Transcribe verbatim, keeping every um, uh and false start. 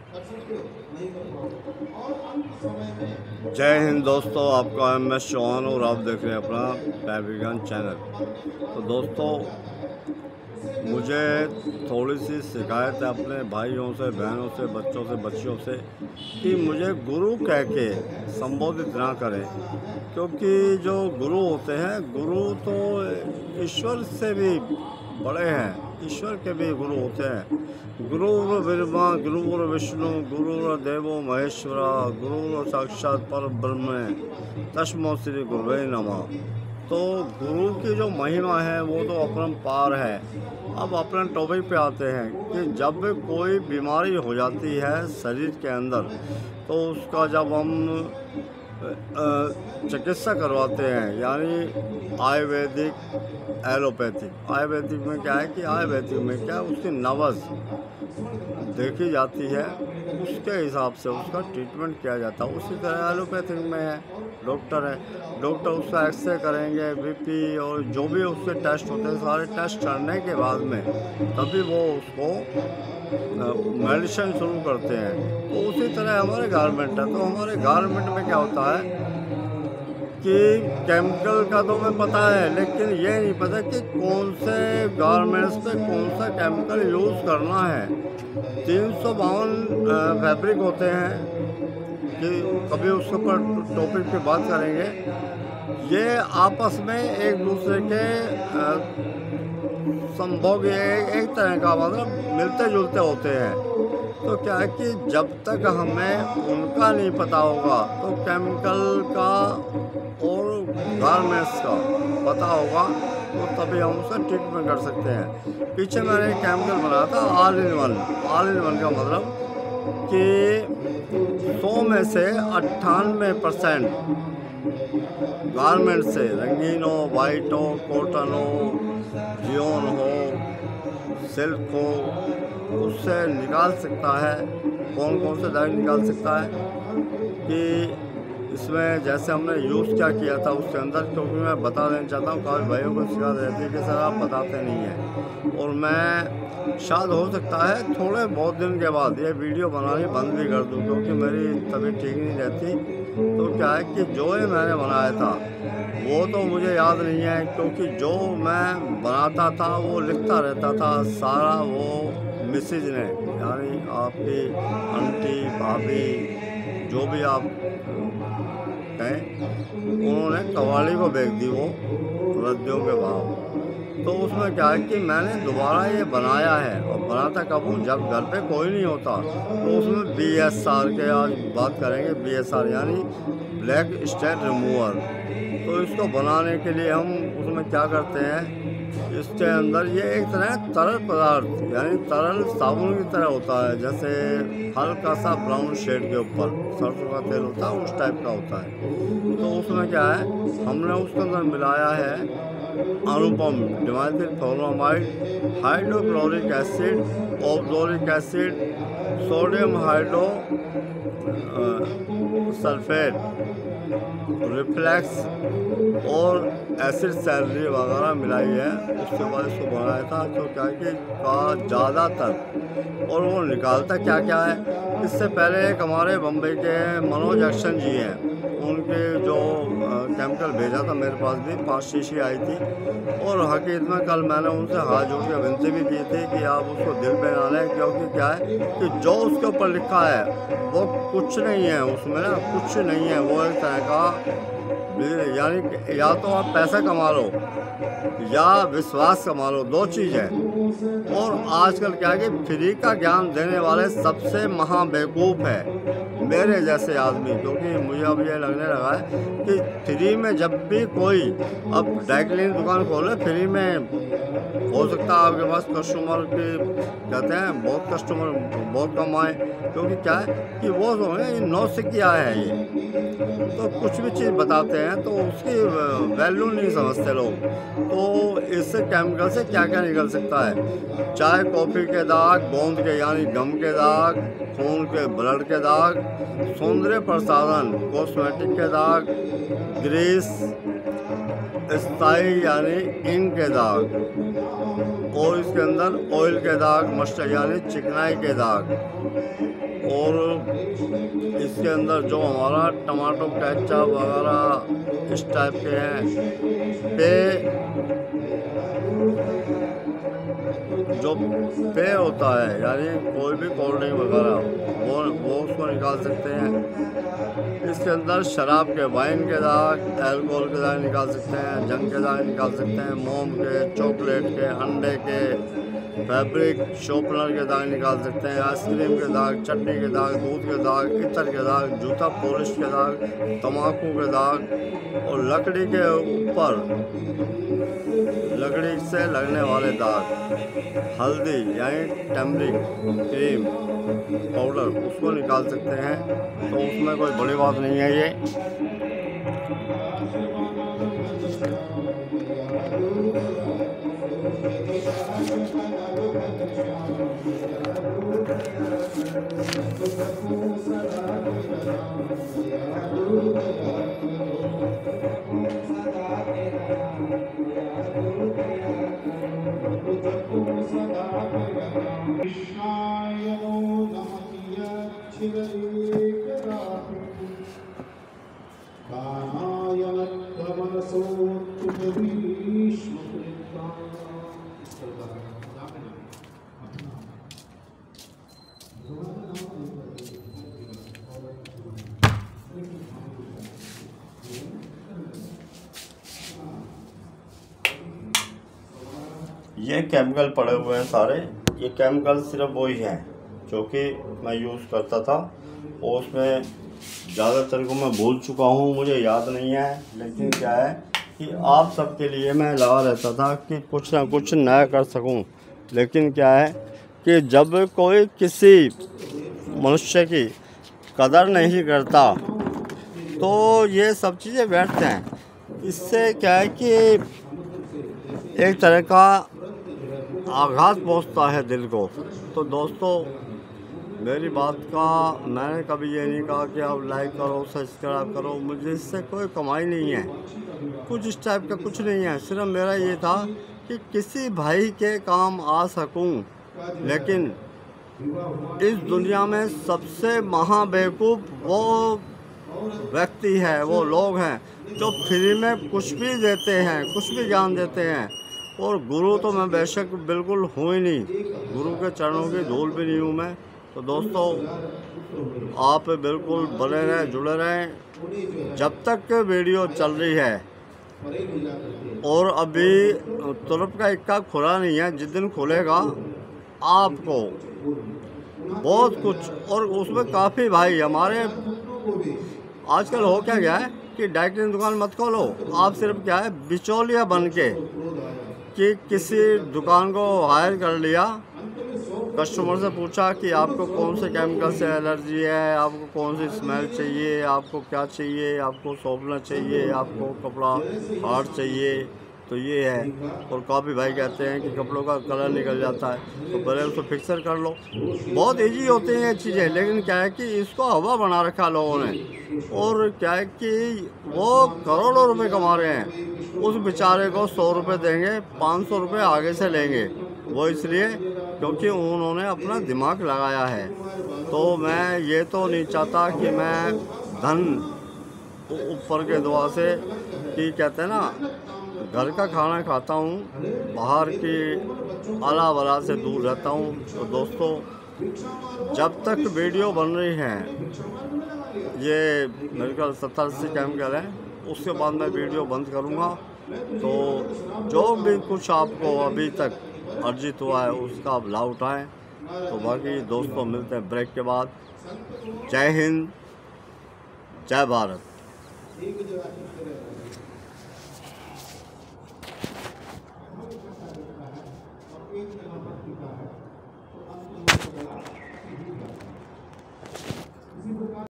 जय हिंद दोस्तों, आपका एम एस चौहान और आप देख रहे हैं अपना पैविगन चैनल। तो दोस्तों, मुझे थोड़ी सी शिकायत है अपने भाइयों से, बहनों से, बच्चों से, बच्चियों से कि मुझे गुरु कह के संबोधित ना करें, क्योंकि जो गुरु होते हैं, गुरु तो ईश्वर से भी बड़े हैं, ईश्वर के भी गुरु होते हैं। गुरुर ब्रह्मा गुरुर विष्णु गुरुर देवो महेश्वरा गुरुर साक्षात पर ब्रह्म तस्मै श्री गुरुवे नमः। तो गुरु की जो महिमा है वो तो अपरंपार है। अब अपने टॉपिक पे आते हैं कि जब कोई बीमारी हो जाती है शरीर के अंदर, तो उसका जब हम चिकित्सा करवाते हैं, यानी आयुर्वेदिक, एलोपैथिक। आयुर्वेदिक में क्या है कि आयुर्वेदिक में क्या उसकी नब्ज़ देखी जाती है, उसके हिसाब से उसका ट्रीटमेंट किया जाता है। उसी तरह एलोपैथिक में है, डॉक्टर है, डॉक्टर उसका एक्सरे करेंगे, बीपी और जो भी उसके टेस्ट होते हैं, सारे टेस्ट करने के बाद में तभी वो उसको मेडिसिन शुरू करते हैं। तो उसी तरह हमारे गारमेंट है, तो हमारे गारमेंट में क्या होता है कि केमिकल का तो हमें पता है, लेकिन ये नहीं पता कि कौन से गारमेंट्स पे कौन सा केमिकल यूज़ करना है। तीन सौ बावन फैब्रिक होते हैं कि कभी उसके ऊपर टॉपिक पे बात करेंगे। ये आपस में एक दूसरे के संभोग एक, एक तरह का मतलब मिलते जुलते होते हैं। तो क्या है कि जब तक हमें उनका नहीं पता होगा, तो केमिकल का और गारमेंट्स का पता होगा, तो तभी हम उसका ट्रीटमेंट कर सकते हैं। पीछे मैंने एक केमिकल बनाया था all in one. All in one का मतलब कि सौ में से अट्ठानवे परसेंट गारमेंट से, रंगीन हो, वाइट हो, कॉटन हो, जियोन हो, सिल्क हो, उससे निकाल सकता है। कौन कौन से दाग निकाल सकता है कि इसमें जैसे हमने यूज़ क्या किया था उसके अंदर, क्योंकि मैं बता देना चाहता हूँ, काफ़ी भाइयों को शिकायत रहती है कि सर आप बताते नहीं हैं। और मैं शायद हो सकता है थोड़े बहुत दिन के बाद ये वीडियो बनानी बंद भी कर दूँ, क्योंकि मेरी तबीयत ठीक नहीं रहती। तो क्या है कि जो ये मैंने बनाया था वो तो मुझे याद नहीं है, क्योंकि जो मैं बनाता था वो लिखता रहता था सारा, वो मिसेज ने, यानी आपकी आंटी, भाभी, जो भी आप हैं, उन्होंने कवाली को बेच दी वो रद्दियों के भाव। तो उसमें क्या है कि मैंने दोबारा ये बनाया है, और बनाता कब हूँ, जब घर पे कोई नहीं होता। तो उसमें बी एस आर के आज बात करेंगे, बी एस आर यानी ब्लैक स्टेट रिमूवर। तो इसको बनाने के लिए हम उसमें क्या करते हैं, इसके अंदर ये एक तरह तरल पदार्थ, यानी तरल साबुन की तरह होता है, जैसे हल्का सा ब्राउन शेड के ऊपर सरसों का तेल होता है, उस टाइप का होता है। तो उसमें क्या है, हमने उसके अंदर मिलाया है अनुपम, dimethyl formamide, hydrochloric acid, oxalic acid, sodium hydro sulphate, reflex और एसिड सैलरी वगैरह मिलाई है। उसके बाद इसको बनाया था। तो क्या है कि का ज़्यादातर, और वो निकालता क्या क्या है, इससे पहले एक हमारे बम्बई के मनोज एक्शन जी हैं, उनके जो केमिकल भेजा था मेरे पास भी पाँच शीशी आई थी। और हकीकत में कल मैंने उनसे हाथ जोड़ के विनती भी की थी कि आप उसको दिल पे ना लें, क्योंकि क्या है कि जो उसके ऊपर लिखा है वो कुछ नहीं है, उसमें ना कुछ नहीं है। वो एक तरह का, यानी या तो आप पैसा कमा लो या विश्वास कमा लो, दो चीज़ है। और आजकल क्या है कि फ्री का ज्ञान देने वाले सबसे महाबेवकूफ़ है मेरे जैसे आदमी, क्योंकि मुझे अब ये लगने लगा है कि फ्री में जब भी कोई अब ड्राई क्लीन दुकान खोले, फ्री में हो सकता है आपके पास कस्टमर की, कहते हैं बहुत कस्टमर बहुत कम आए, क्योंकि क्या है कि वो जो है ये नौ से किया है, ये तो कुछ भी चीज़ बताते हैं तो उसकी वैल्यू नहीं समझते लोग। तो इससे केमिकल से क्या क्या निकल सकता है, चाय कॉफ़ी के दाग, गोंद के यानी गम के दाग, खून के ब्लड के दाग, सौंदर्य प्रसाधन कॉस्मेटिक के दाग, ग्रीस स्थाई यानी इंक के दाग, और इसके अंदर ऑयल के दाग, मस्टर्ड यानी चिकनाई के दाग, और इसके अंदर जो हमारा टमाटो केचप वगैरह इस टाइप के हैं पे, जो पे होता है यानी कोई भी कोल्ड ड्रिंक वगैरह वो वो उसको निकाल सकते हैं। इसके अंदर शराब के, वाइन के दाग, अल्कोहल के दाग निकाल सकते हैं, जंग के दाग निकाल सकते हैं, मोम के, चॉकलेट के, अंडे के, फैब्रिक शॉर्पनर के दाग निकाल सकते हैं, आइसक्रीम के दाग, चटनी के दाग, दूध के दाग, इत्र के दाग, जूता पॉलिश के दाग, तम्बाकू के दाग और लकड़ी के ऊपर लकड़ी से लगने वाले दाग, हल्दी यानी टर्मरिक क्रीम पाउडर उसको निकाल सकते हैं। तो उसमें कोई बड़ी बात नहीं है ये। ये केमिकल पड़े हुए हैं सारे। ये केमिकल सिर्फ वही हैं जो कि मैं यूज़ करता था और उसमें ज़्यादातर को मैं भूल चुका हूँ, मुझे याद नहीं है। लेकिन क्या है कि आप सबके लिए मैं लगा रहता था कि कुछ ना कुछ नया कर सकूँ। लेकिन क्या है कि जब कोई किसी मनुष्य की कदर नहीं करता तो ये सब चीज़ें बैठते हैं। इससे क्या है कि एक तरह का आघात पहुंचता है दिल को। तो दोस्तों मेरी बात का मैंने कभी ये नहीं कहा कि आप लाइक करो, सब्सक्राइब करो, मुझे इससे कोई कमाई नहीं है, कुछ इस टाइप का कुछ नहीं है। सिर्फ मेरा ये था कि किसी भाई के काम आ सकूं। लेकिन इस दुनिया में सबसे महाबेवकूफ़ वो व्यक्ति है, वो लोग हैं जो फ्री में कुछ भी देते हैं, कुछ भी ज्ञान देते हैं। और गुरु तो मैं बेशक बिल्कुल हूँ ही नहीं, गुरु के चरणों की धूल भी नहीं हूँ मैं। तो दोस्तों आप बिल्कुल बने रहें, जुड़े रहें जब तक वीडियो चल रही है। और अभी तुरंत का इक्का खुला नहीं है, जिस दिन खुलेगा आपको बहुत कुछ। और उसमें काफ़ी भाई हमारे आजकल हो क्या गया है कि डायरेक्ट दुकान मत खोलो, आप सिर्फ क्या है बिचौलिया बन के कि किसी दुकान को हायर कर लिया, कस्टमर से पूछा कि आपको कौन से केमिकल से एलर्जी है, आपको कौन सी स्मेल चाहिए, आपको क्या चाहिए, आपको सॉफ्टनर चाहिए, आपको कपड़ा हार्ड चाहिए, तो ये है। और काफ़ी भाई कहते हैं कि कपड़ों का कलर निकल जाता है, तो पहले उसको फिक्सर कर लो। बहुत इजी होती हैं ये चीज़ें, लेकिन क्या है कि इसको हवा बना रखा लोगों ने। और क्या है कि वो करोड़ों रुपए कमा रहे हैं, उस बेचारे को सौ रुपये देंगे, पाँच सौ रुपये आगे से लेंगे। वो इसलिए क्योंकि उन्होंने अपना दिमाग लगाया है। तो मैं ये तो नहीं चाहता कि मैं धन ऊपर के दुआ से कि कहते हैं ना, घर का खाना खाता हूँ, बाहर की आला बला से दूर रहता हूँ। तो दोस्तों जब तक वीडियो बन रही हैं, ये मेरे ख्याल सत्तर अस्सी केमिकल है, उसके बाद मैं वीडियो बंद करूँगा। तो जो भी कुछ आपको अभी तक अर्जित हुआ है उसका आप लाभ उठाएँ। तो बाकी दोस्तों मिलते हैं ब्रेक के बाद। जय हिंद, जय भारत।